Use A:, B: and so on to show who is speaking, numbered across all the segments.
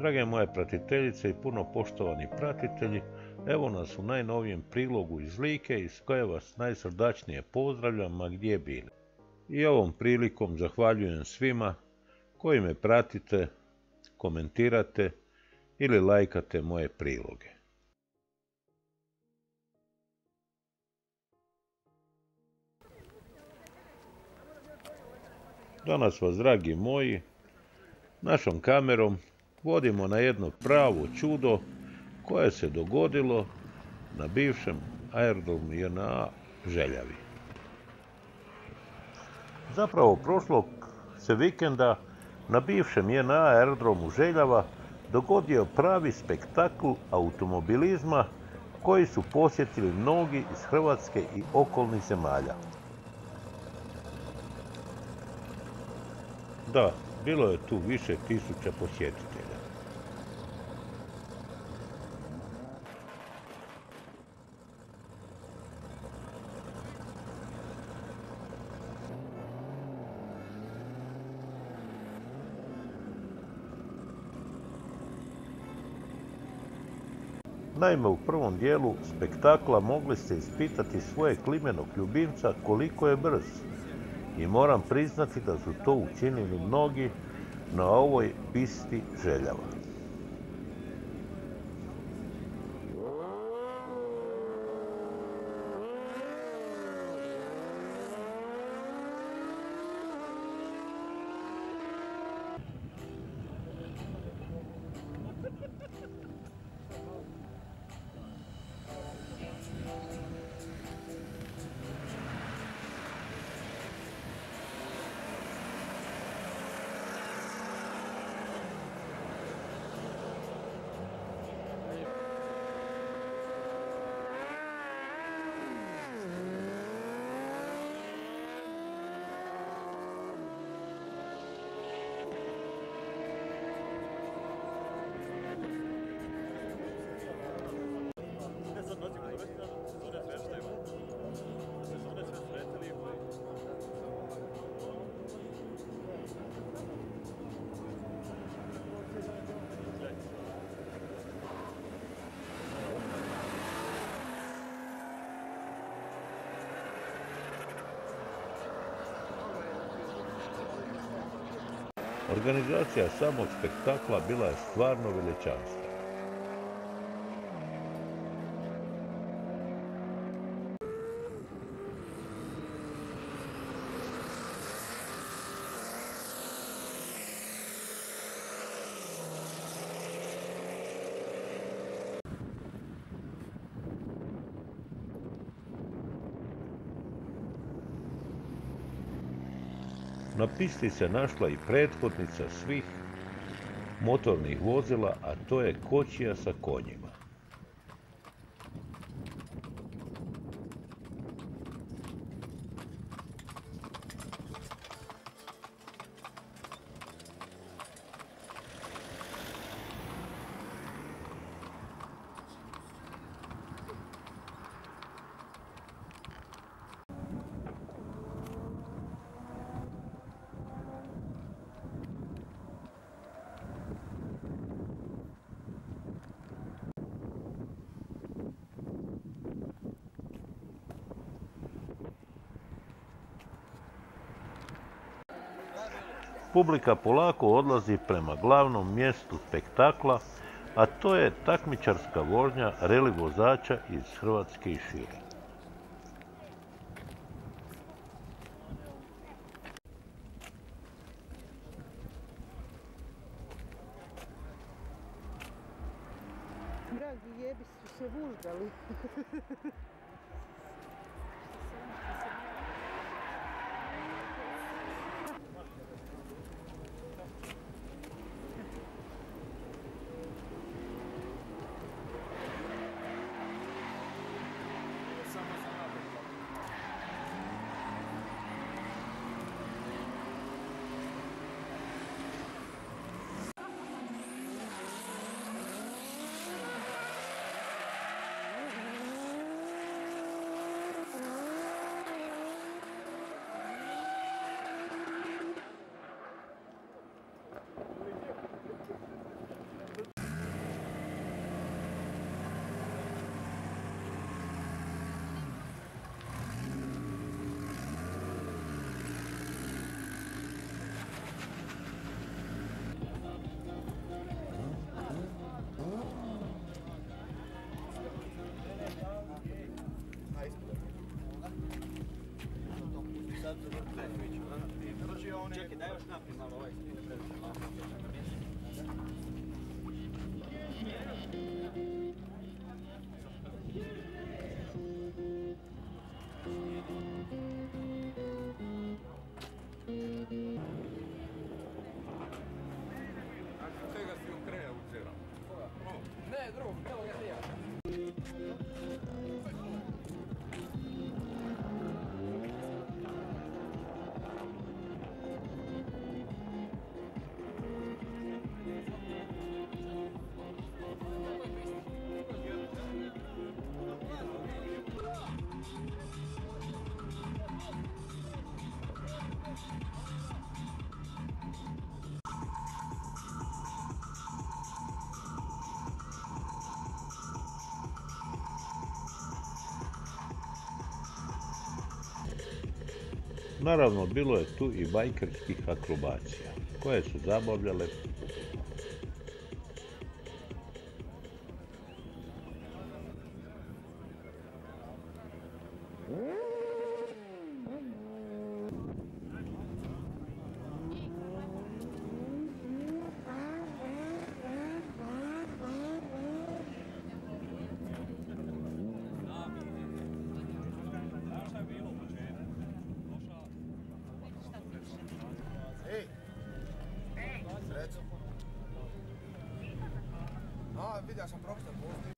A: Drage moje pratiteljice i puno poštovani pratitelji, evo nas u najnovijem prilogu iz Like iz koje vas najsrdačnije pozdravljam, ma gdje bili. I ovom prilikom zahvaljujem svima koji me pratite, komentirate ili lajkate moje priloge. Danas vas, dragi moji, našom kamerom vodimo na jedno pravo čudo koje se dogodilo na bivšem aerodromu JNA Željavi. Zapravo prošlog se vikenda na bivšem JNA aerodromu Željava dogodio pravi spektakl automobilizma koji su posjetili mnogi iz Hrvatske i okolnih zemalja. Da, bilo je tu više tisuća posjetitelja. Naime, u prvom dijelu spektakla mogli ste ispitati svojeg klimenog ljubimca koliko je brz. I moram priznati da su to učinili mnogi na ovoj pisti Željava. Organizacija samog spektakla bila je stvarno veličanstvena. Na pisti se našla i prethodnica svih motornih vozila, a to je kočija sa konjima. Publika polako odlazi prema glavnom mjestu spektakla, a to je takmičarska vožnja reli vozača iz Hrvatske i šire.
B: Dragi jebi su se vuždali.
A: Naravno, bilo je tu i bajkerskih akrobacija, koje su zabavljale.
C: Vidio sam profesor postoji.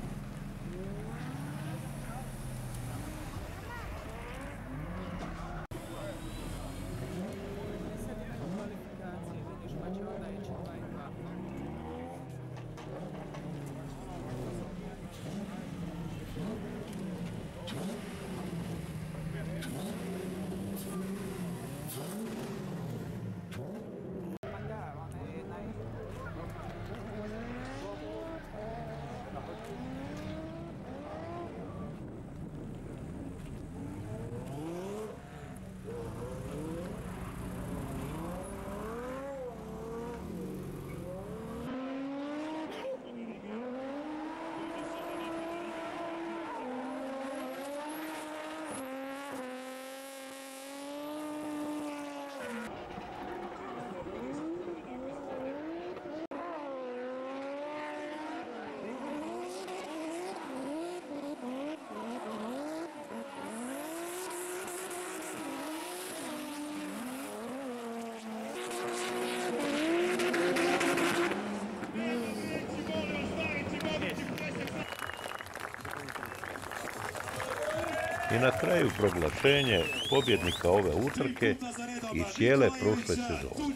C: I na kraju proglašenje pobjednika ove utrke i cijele prošle sezone.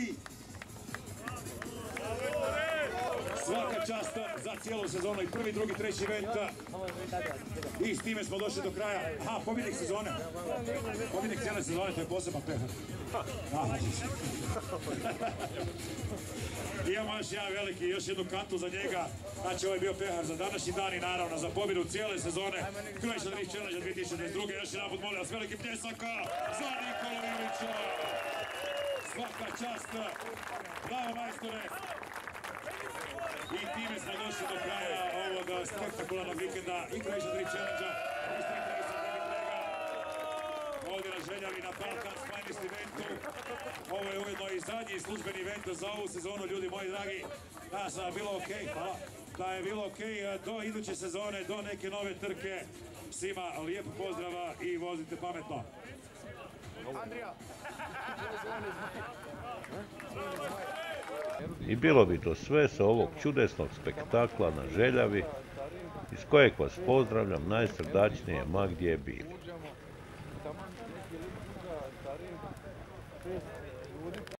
D: Svaka čast za cijelu sezonu i prvi, drugi, treći event. I s time smo došli do kraja. Aha, pobjednik sezone. Pobjednik cijele sezone, to je poseban pehar. Imamo još jedan veliki, još jednu kantu za njega. Znači, ovo je bio pehar za današnji dan i naravno za pobjedu cijele sezone Croatia Drift Challenge 2022. Još jedan put molim vas, veliki pljesaka za Nikolu Ilića. Svaka čast. Bravo, majstore. I time smo došli do kraja ovog spektakularnog vikenda i Croatia Drift Challenge-a i Street Racer David Lega. Ovdje na Željavi na Balkan's Finest eventu. Ovo je ujedno i zadnji službeni event za ovu sezonu, ljudi moji dragi. Da, sam bilo okej, hvala. Da je bilo okej do iduće sezone, do neke nove trke. Svima lijep pozdrava i vozite pametno.
A: I bilo bi to sve sa ovog čudesnog spektakla na Željavi, iz kojeg vas pozdravljam najsrdačnije ma gdje bili.